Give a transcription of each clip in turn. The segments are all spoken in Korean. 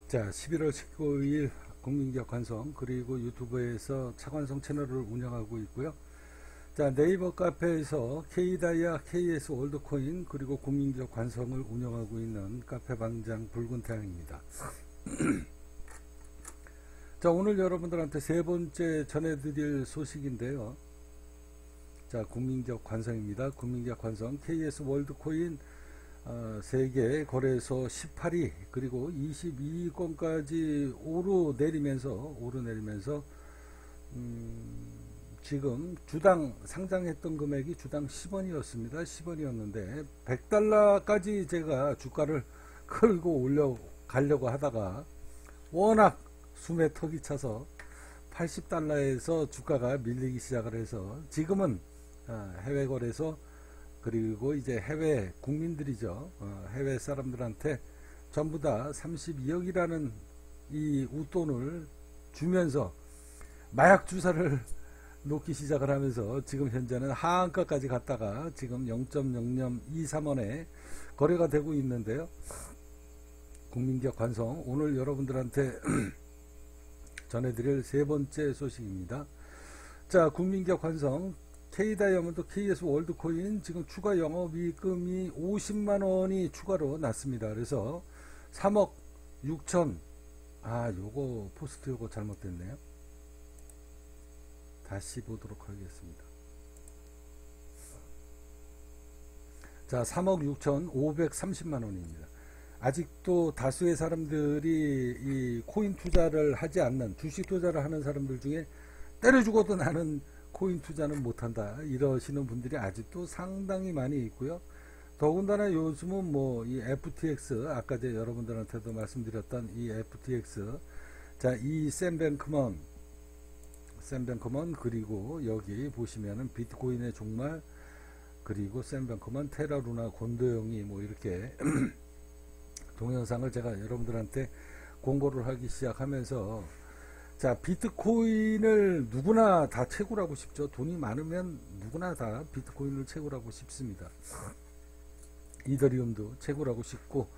자, 11월 19일 국민기업 관성 그리고 유튜브에서 차관성 채널을 운영하고 있고요. 자, 네이버 카페에서 K다이아, KS 월드코인 그리고 국민기업 관성을 운영하고 있는 카페방장 붉은태양입니다. 자, 오늘 여러분들한테 세 번째 전해드릴 소식인데요. 자, 국민기업 관성입니다. 국민기업 관성 KS 월드코인 세계 거래소 18위 그리고 22위권까지 오르내리면서 지금 주당 상장했던 금액이 주당 10원이었습니다. 10원이었는데 100달러까지 제가 주가를 끌고 올려가려고 하다가 워낙 숨에 턱이 차서 80달러에서 주가가 밀리기 시작을 해서 지금은 해외 거래소 그리고 이제 해외 국민들이죠. 해외 사람들한테 전부 다 32억이라는 이 웃돈을 주면서 마약 주사를 놓기 시작을 하면서 지금 현재는 하한가까지 갔다가 지금 0.0023원에 거래가 되고 있는데요. 국민기업 관성 오늘 여러분들한테 전해드릴 세 번째 소식입니다. 자, 국민기업 관성 K다이아몬드 KS 월드코인 지금 추가 영업이익금이 50만원이 추가로 났습니다. 그래서 3억 6천 요거 포스트 요거 잘못됐네요. 다시 보도록 하겠습니다. 자, 3억 6천 530만원입니다. 아직도 다수의 사람들이 이 코인 투자를 하지 않는 주식 투자를 하는 사람들 중에 때려 죽어도 나는 코인 투자는 못한다 이러시는 분들이 아직도 상당히 많이 있고요. 더군다나 요즘은 뭐 이 FTX 아까 제 여러분들한테도 말씀드렸던 이 FTX 자, 이 샘뱅크먼 그리고 여기 보시면은 비트코인의 종말 그리고 샘뱅크먼 테라루나 곤도영이 뭐 이렇게 동영상을 제가 여러분들한테 공고를 하기 시작하면서 자, 비트코인을 누구나 다 채굴하고 싶죠. 돈이 많으면 누구나 다 비트코인을 채굴하고 싶습니다. 이더리움도 채굴하고 싶고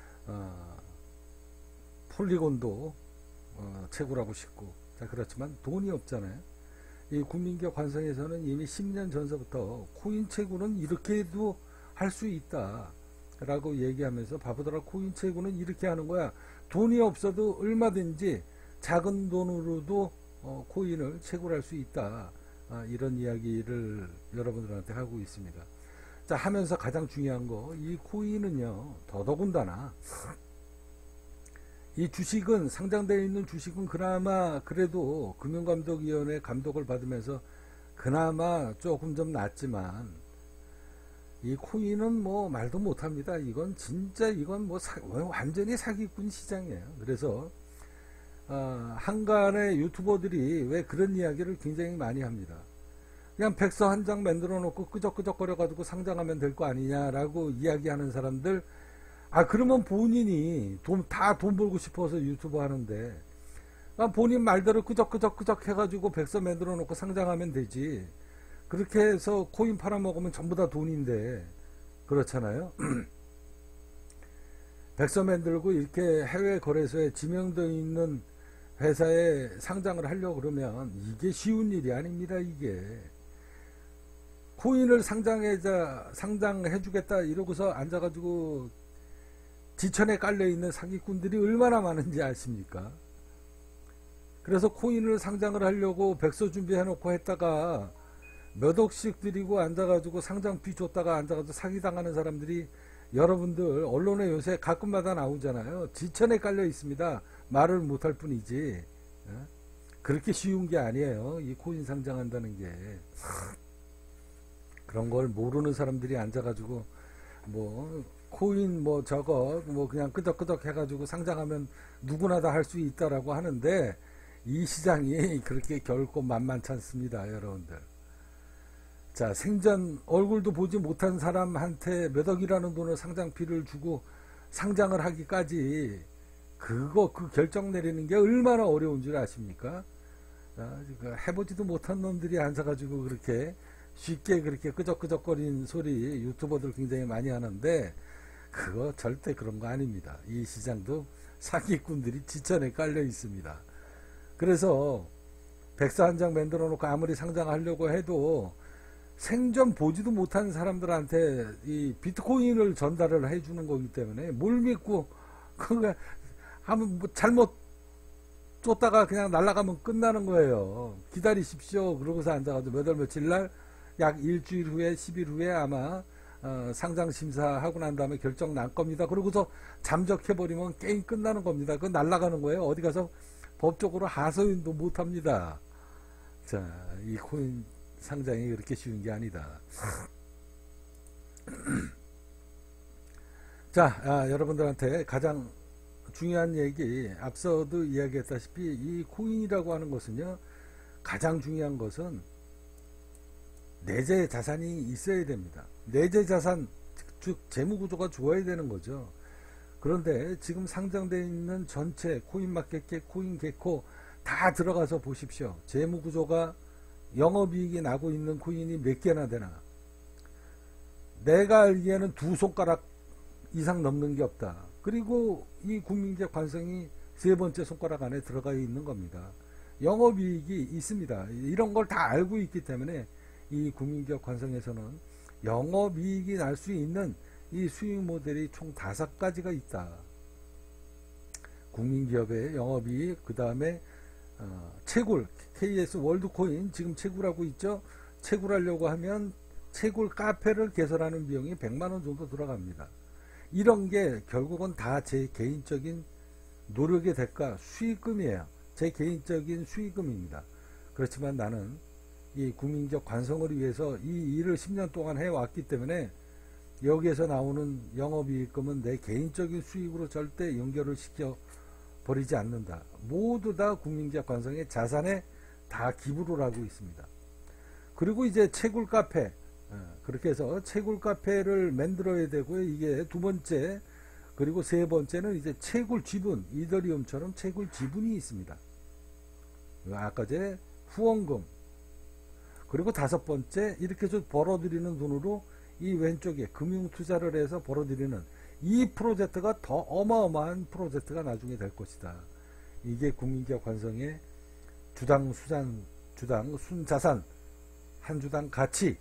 폴리곤도 채굴하고 싶고 자, 그렇지만 돈이 없잖아요. 이 국민기업 관성에서는 이미 10년 전서부터 코인 채굴은 이렇게도 할 수 있다 라고 얘기하면서 바보들아 코인 채굴은 이렇게 하는 거야. 돈이 없어도 얼마든지 작은 돈으로도 코인을 채굴할 수 있다. 이런 이야기를 여러분들한테 하고 있습니다. 자, 하면서 가장 중요한 거, 이 코인은요, 더더군다나, 이 주식은, 상장되어 있는 주식은 그나마 그래도 금융감독위원회 감독을 받으면서 그나마 조금 좀 낫지만, 이 코인은 뭐 말도 못합니다. 이건 진짜, 이건 뭐 완전히 사기꾼 시장이에요. 그래서, 한간의 유튜버들이 왜 그런 이야기를 굉장히 많이 합니다. 그냥 백서 한 장 만들어 놓고 끄적끄적거려 가지고 상장하면 될 거 아니냐라고 이야기하는 사람들, 그러면 본인이 다 돈 벌고 싶어서 유튜버 하는데, 본인 말대로 끄적끄적 해가지고 백서 만들어 놓고 상장하면 되지. 그렇게 해서 코인 팔아먹으면 전부 다 돈인데, 그렇잖아요. 백서 만들고 이렇게 해외 거래소에 지명되어 있는 회사에 상장을 하려고 그러면 이게 쉬운 일이 아닙니다. 이게 코인을 상장해 주겠다 이러고서 앉아가지고 지천에 깔려 있는 사기꾼들이 얼마나 많은지 아십니까? 그래서 코인을 상장을 하려고 백서 준비해 놓고 했다가 몇 억씩 들이고 앉아가지고 상장비 줬다가 앉아가지고 사기당하는 사람들이 여러분들 언론에 요새 가끔마다 나오잖아요. 지천에 깔려 있습니다. 말을 못할 뿐이지 그렇게 쉬운 게 아니에요. 이 코인 상장한다는 게 그런 걸 모르는 사람들이 앉아가지고 뭐 코인 뭐 저거 뭐 그냥 끄덕끄덕 해가지고 상장하면 누구나 다 할 수 있다라고 하는데 이 시장이 그렇게 결코 만만치 않습니다. 여러분들 자, 생전 얼굴도 보지 못한 사람한테 몇 억이라는 돈을 상장비를 주고 상장을 하기까지 그 결정 내리는 게 얼마나 어려운 줄 아십니까? 해보지도 못한 놈들이 앉아가지고 그렇게 쉽게 그렇게 끄적끄적거리는 소리 유튜버들 굉장히 많이 하는데 그거 절대 그런 거 아닙니다. 이 시장도 사기꾼들이 지천에 깔려 있습니다. 그래서 백서 한 장 만들어 놓고 아무리 상장하려고 해도 생전 보지도 못한 사람들한테 이 비트코인을 전달을 해주는 거기 때문에 뭘 믿고 그거 하면 뭐 잘못 쫓다가 그냥 날아가면 끝나는 거예요. 기다리십시오. 그러고서 앉아가지고 몇 월 며칠 날 약 일주일 후에 10일 후에 아마 상장 심사하고 난 다음에 결정 날 겁니다. 그러고서 잠적해버리면 게임 끝나는 겁니다. 그건 날아가는 거예요. 어디 가서 법적으로 하소연도 못합니다. 자, 이 코인 상장이 그렇게 쉬운 게 아니다. 자, 여러분들한테 가장 중요한 얘기, 앞서도 이야기했다시피 이 코인이라고 하는 것은요, 가장 중요한 것은 내재 자산이 있어야 됩니다. 내재 자산, 즉 재무구조가 좋아야 되는 거죠. 그런데 지금 상장되어 있는 전체 코인마켓캡, 코인게코 다 들어가서 보십시오. 재무구조가 영업이익이 나고 있는 코인이 몇 개나 되나. 내가 알기에는 두 손가락 이상 넘는 게 없다. 그리고 이 국민적 관성이 세 번째 손가락 안에 들어가 있는 겁니다. 영업이익이 있습니다. 이런 걸 다 알고 있기 때문에 이 국민기업 관성에서는 영업이익이 날 수 있는 이 수익 모델이 총 5가지가 있다. 국민기업의 영업이익, 그 다음에 채굴, KS 월드코인 지금 채굴하고 있죠. 채굴하려고 하면 채굴 카페를 개설하는 비용이 100만원 정도 들어갑니다. 이런 게 결국은 다 제 개인적인 노력의 대가, 수익금이에요. 제 개인적인 수익금입니다. 그렇지만 나는 이 국민적 관성을 위해서 이 일을 10년 동안 해왔기 때문에 여기에서 나오는 영업이익금은 내 개인적인 수익으로 절대 연결을 시켜 버리지 않는다. 모두 다 국민적 관성의 자산에 다 기부를 하고 있습니다. 그리고 이제 채굴 카페, 그렇게 해서 채굴 카페를 만들어야 되고요. 이게 두 번째, 그리고 세 번째는 이제 채굴 지분, 이더리움처럼 채굴 지분이 있습니다. 아까 제 후원금, 그리고 다섯 번째, 이렇게 해서 벌어들이는 돈으로 이 왼쪽에 금융 투자를 해서 벌어들이는 이 프로젝트가 더 어마어마한 프로젝트가 나중에 될 것이다. 이게 국민기업 관성의 주당 순자산, 한 주당 가치,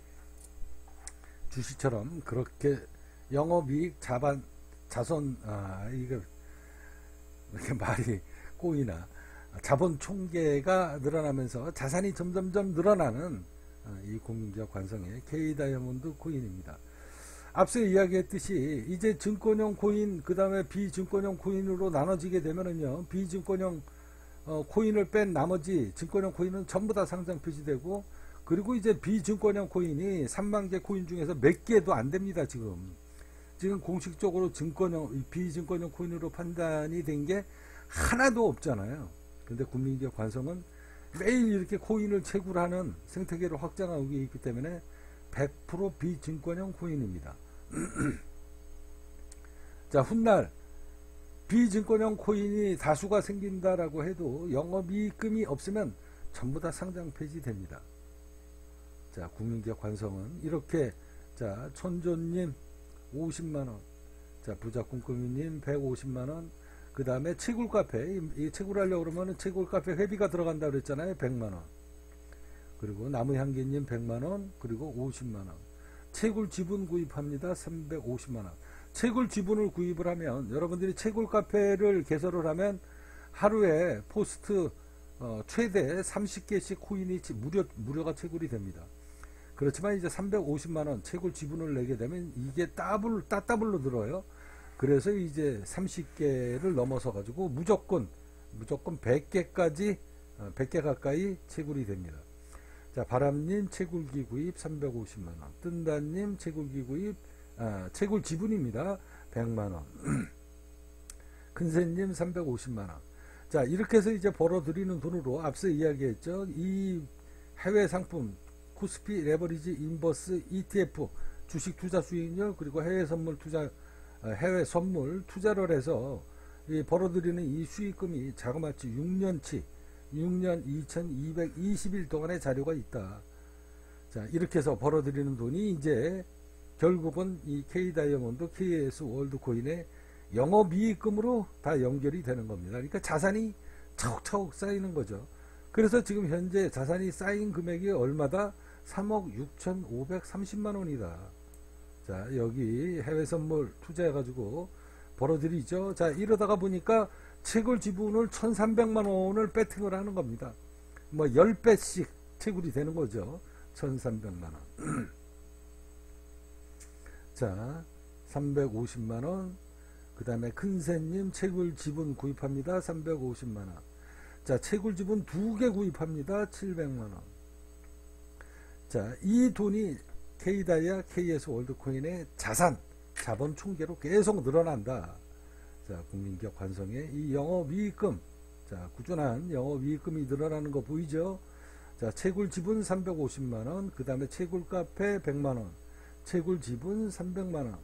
주식처럼 그렇게 영업이익 자손, 이거 이렇게 말이 꼬이나, 자본 총계가 늘어나면서 자산이 점점점 늘어나는 이 국민기업 관성의 K다이아몬드 코인입니다. 앞서 이야기했듯이 이제 증권형 코인, 그 다음에 비증권형 코인으로 나눠지게 되면은요, 비증권형 코인을 뺀 나머지 증권형 코인은 전부 다 상장 폐지되고, 그리고 이제 비증권형 코인이 3만 개 코인 중에서 몇 개도 안 됩니다. 지금 공식적으로 비증권형 코인으로 판단이 된 게 하나도 없잖아요. 근데 국민기업 관성은 매일 이렇게 코인을 채굴하는 생태계를 확장하고 있기 때문에 100% 비증권형 코인입니다. 자, 훗날 비증권형 코인이 다수가 생긴다라고 해도 영업이익금이 없으면 전부 다 상장 폐지됩니다. 자, 국민기업 관성은 이렇게, 자, 천조님 50만원, 자, 부자꿈꾸미님 150만원, 그 다음에 채굴 카페, 이 채굴하려고 그러면 채굴 카페 회비가 들어간다고 그랬잖아요. 100만원. 그리고 나무향기님 100만원, 그리고 50만원. 채굴 지분 구입합니다. 350만원. 채굴 지분을 구입을 하면, 여러분들이 채굴 카페를 개설을 하면 하루에 포스트 최대 30개씩 코인이 무료가 채굴이 됩니다. 그렇지만 이제 350만원 채굴 지분을 내게 되면 이게 따따블로 들어요. 그래서 이제 30개를 넘어서 가지고 무조건 100개까지 100개 가까이 채굴이 됩니다. 자, 바람님 채굴기 구입 350만원, 뜬다님 채굴기 구입, 채굴 지분입니다. 100만원, 큰새님 350만원. 자, 이렇게 해서 이제 벌어들이는 돈으로 앞서 이야기했죠. 이 해외 상품, 코스피 레버리지 인버스 ETF, 주식 투자 수익률, 그리고 해외 선물 투자를 해서 이 벌어들이는 이 수익금이 자그마치 6년 2220일 동안의 자료가 있다. 자, 이렇게 해서 벌어들이는 돈이 이제 결국은 이 K다이아몬드, KS 월드코인의 영업이익금으로 다 연결이 되는 겁니다. 그러니까 자산이 차곡차곡 쌓이는 거죠. 그래서 지금 현재 자산이 쌓인 금액이 얼마다? 3억 6,530만 원이다. 자, 여기 해외 선물 투자해가지고 벌어들이죠. 자, 이러다가 보니까 채굴 지분을 1,300만 원을 배팅을 하는 겁니다. 뭐 10배씩 채굴이 되는 거죠. 1,300만 원. 자, 350만 원. 그 다음에 큰새님 채굴 지분 구입합니다. 350만 원. 자, 채굴 지분 2개 구입합니다. 700만 원. 자, 이 돈이 K다이아 KS 월드코인의 자본 총계로 계속 늘어난다. 자, 국민기업 관성의 이 영업이익금, 자, 꾸준한 영업이익금이 늘어나는 거 보이죠? 자, 채굴 지분 350만원, 그 다음에 채굴 카페 100만원, 채굴 지분 300만원,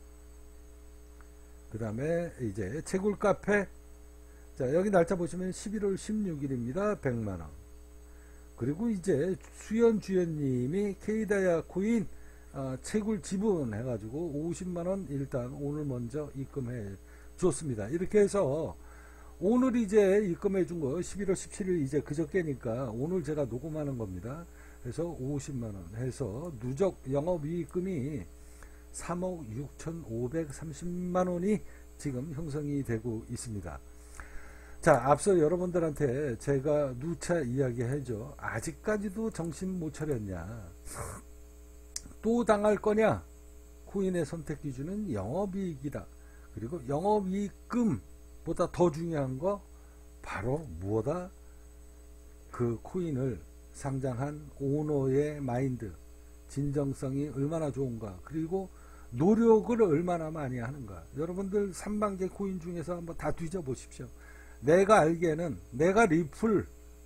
그 다음에 이제 채굴 카페, 자, 여기 날짜 보시면 11월 16일입니다. 100만원. 그리고 이제 수연 주연님이 K다이아 코인 채굴 지분 해가지고 50만원 일단 오늘 먼저 입금해 줬습니다. 이렇게 해서 오늘 이제 입금해 준 거 11월 17일 이제 그저께니까 오늘 제가 녹음하는 겁니다. 그래서 50만원 해서 누적 영업이익금이 3억 6,530만원이 지금 형성이 되고 있습니다. 자, 앞서 여러분들한테 제가 누차 이야기해줘. 아직까지도 정신 못 차렸냐? 또 당할 거냐? 코인의 선택 기준은 영업이익이다. 그리고 영업이익금보다 더 중요한 거 바로 무엇다? 그 코인을 상장한 오너의 마인드, 진정성이 얼마나 좋은가, 그리고 노력을 얼마나 많이 하는가. 여러분들 3만개 코인 중에서 한번 다 뒤져보십시오. 내가 알기에는 내가 리플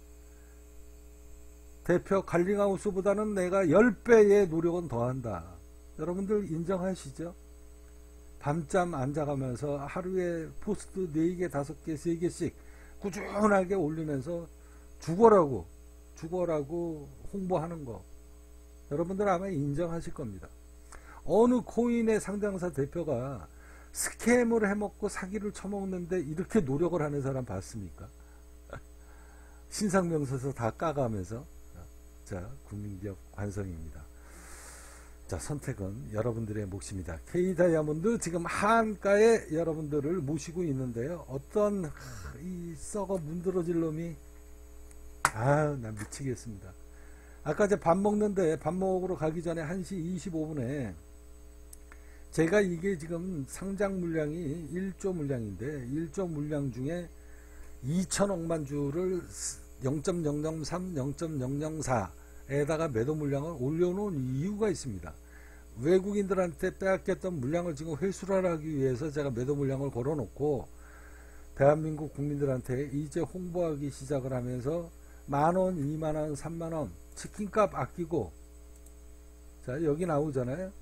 대표 갈링하우스보다는 내가 10배의 노력은 더한다. 여러분들 인정하시죠? 밤잠 안 자가면서 하루에 포스트 4개, 5개, 3개씩 꾸준하게 올리면서 죽어라고 홍보하는 거 여러분들 아마 인정하실 겁니다. 어느 코인의 상장사 대표가 스캠을 해먹고 사기를 쳐먹는데 이렇게 노력을 하는 사람 봤습니까? 신상명세서 다 까가면서. 자, 국민기업 관성입니다. 자, 선택은 여러분들의 몫입니다. K다이아몬드 지금 한가에 여러분들을 모시고 있는데요. 어떤 이 썩어 문드러질 놈이 나 미치겠습니다. 아까 이제 밥 먹는데 밥 먹으러 가기 전에 1시 25분에 제가 이게 지금 상장 물량이 1조 물량인데 1조 물량 중에 2천억만 주를 0.003, 0.004에다가 매도 물량을 올려놓은 이유가 있습니다. 외국인들한테 빼앗겼던 물량을 지금 회수를 하기 위해서 제가 매도 물량을 걸어놓고 대한민국 국민들한테 이제 홍보하기 시작을 하면서 만원, 2만원, 3만원 치킨값 아끼고, 자, 여기 나오잖아요.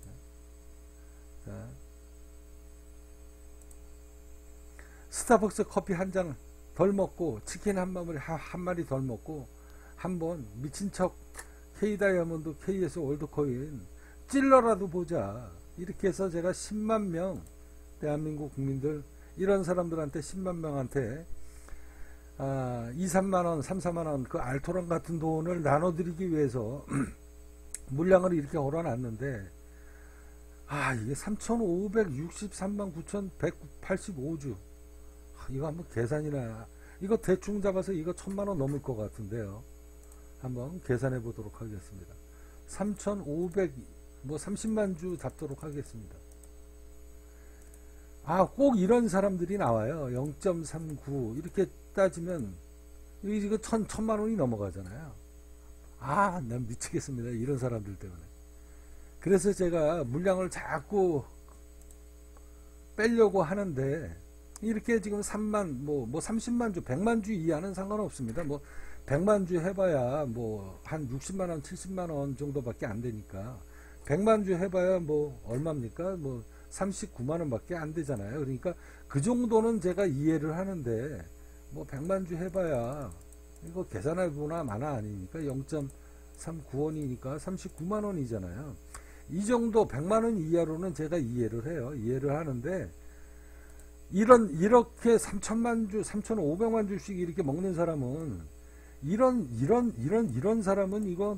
자, 스타벅스 커피 한 잔 덜 먹고 치킨 한 마리 덜 먹고 한번 미친척 K다이아몬드 KS 월드코인 찔러라도 보자. 이렇게 해서 제가 10만 명 대한민국 국민들 이런 사람들한테 10만 명한테 2, 3만원 3, 4만원 그 알토란 같은 돈을 나눠드리기 위해서 물량을 이렇게 걸어놨는데 이게 3,563만 9,185주 이거 한번 계산이나 이거 대충 잡아서 이거 1,000만원 넘을 것 같은데요. 한번 계산해 보도록 하겠습니다. 3,500 뭐 30만 주 잡도록 하겠습니다. 꼭 이런 사람들이 나와요. 0.39 이렇게 따지면 이거 1,000만 원이 넘어가잖아요. 난 미치겠습니다. 이런 사람들 때문에. 그래서 제가 물량을 자꾸 빼려고 하는데 이렇게 지금 3만 뭐 30만 주 100만 주 이하는 상관없습니다. 뭐 100만 주 해봐야 뭐 한 60만 원 70만 원 정도밖에 안 되니까 100만 주 해봐야 뭐 얼마입니까? 뭐 39만 원밖에 안 되잖아요. 그러니까 그 정도는 제가 이해를 하는데 뭐 100만 주 해봐야 이거 계산해보나 마나 아닙니까? 0.39원이니까 39만 원이잖아요. 이 정도 100만 원 이하로는 제가 이해를 해요. 이해를 하는데 이렇게 3천만 주, 3,500만 주씩 이렇게 먹는 사람은, 이런 사람은 이거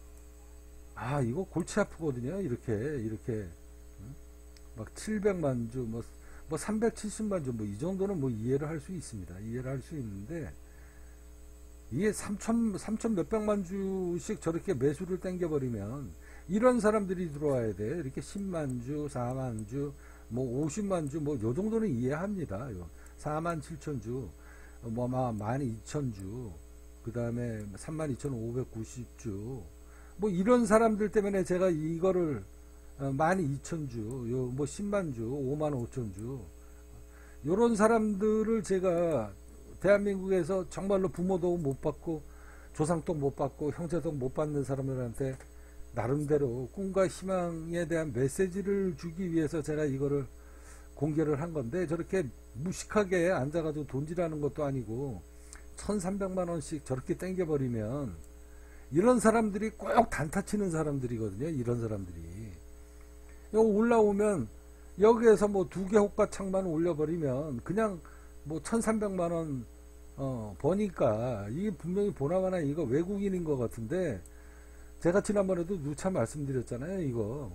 골치 아프거든요. 이렇게. 막 700만 주, 뭐 370만 주, 뭐 이 정도는 뭐 이해를 할 수 있습니다. 이해를 할 수 있는데, 이게 3천 몇백만 주씩 저렇게 매수를 땡겨버리면, 이런 사람들이 들어와야 돼. 이렇게 10만 주, 4만 주, 뭐 50만 주, 뭐 요 정도는 이해합니다. 요 4만 7천 주, 뭐 12,000주, 그 다음에 32,590주, 뭐 이런 사람들 때문에 제가 이거를 12,000주, 요 뭐 10만 주, 5만 5천 주, 요런 사람들을 제가 대한민국에서 정말로 부모도 못 받고 조상도 못 받고 형제도 못 받는 사람들한테 나름대로 꿈과 희망에 대한 메시지를 주기 위해서 제가 이거를 공개를 한 건데, 저렇게 무식하게 앉아가지고 돈질하는 것도 아니고 1,300만원씩 저렇게 땡겨버리면, 이런 사람들이 꼭 단타 치는 사람들이거든요. 이런 사람들이 여기 올라오면 여기에서 뭐 2개 호가창만 올려버리면 그냥 뭐 1,300만원 버니까, 이게 분명히 보나마나 이거 외국인인 것 같은데, 제가 지난번에도 누차 말씀드렸잖아요. 이거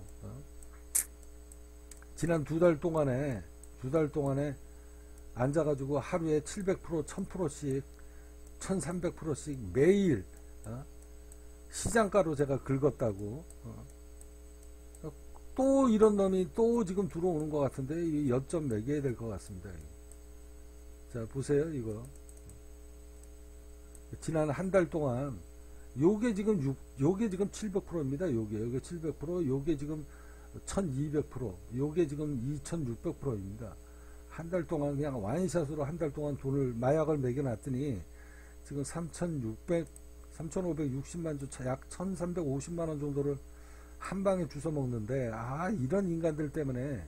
지난 2달 동안에 앉아가지고 하루에 700%, 1000%씩, 1300%씩 매일 시장가로 제가 긁었다고. 또 이런 놈이 또 지금 들어오는 것 같은데, 이 여점 매겨야 될 것 같습니다. 자, 보세요. 이거 지난 한 달 동안 요게 지금 700%입니다. 요게 700%, 요게 지금 1200%, 요게 지금 2600%입니다. 한 달 동안 그냥 와인샷으로 한 달 동안 돈을, 마약을 매겨놨더니 지금 3,560만 주, 약 1,350만원 정도를 한 방에 주워 먹는데, 이런 인간들 때문에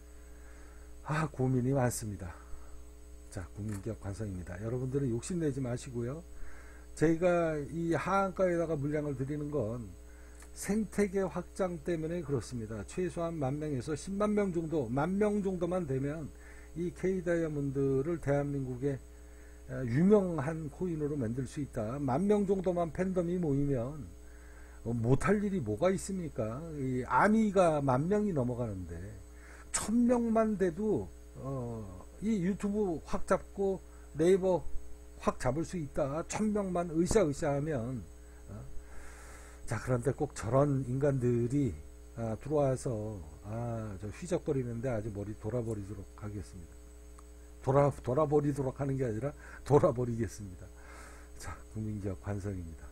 고민이 많습니다. 자, 국민기업 관성입니다. 여러분들은 욕심내지 마시고요. 저희가 이 하한가에다가 물량을 드리는 건 생태계 확장 때문에 그렇습니다. 최소한 10,000명에서 10만 명 정도, 10,000명 정도만 되면 이 K다이아몬드를 대한민국의 유명한 코인으로 만들 수 있다. 10,000명 정도만 팬덤이 모이면 못할 일이 뭐가 있습니까? 이 아미가 10,000명이 넘어가는데 1,000명만 돼도 이 유튜브 확 잡고 네이버 확 잡을 수 있다. 1,000명만 으쌰으쌰하면. 자, 그런데 꼭 저런 인간들이 들어와서 저 휘적거리는데 아주 머리 돌아버리도록 하겠습니다. 돌아버리도록 하는 게 아니라 돌아버리겠습니다. 자, 국민기업 관성입니다.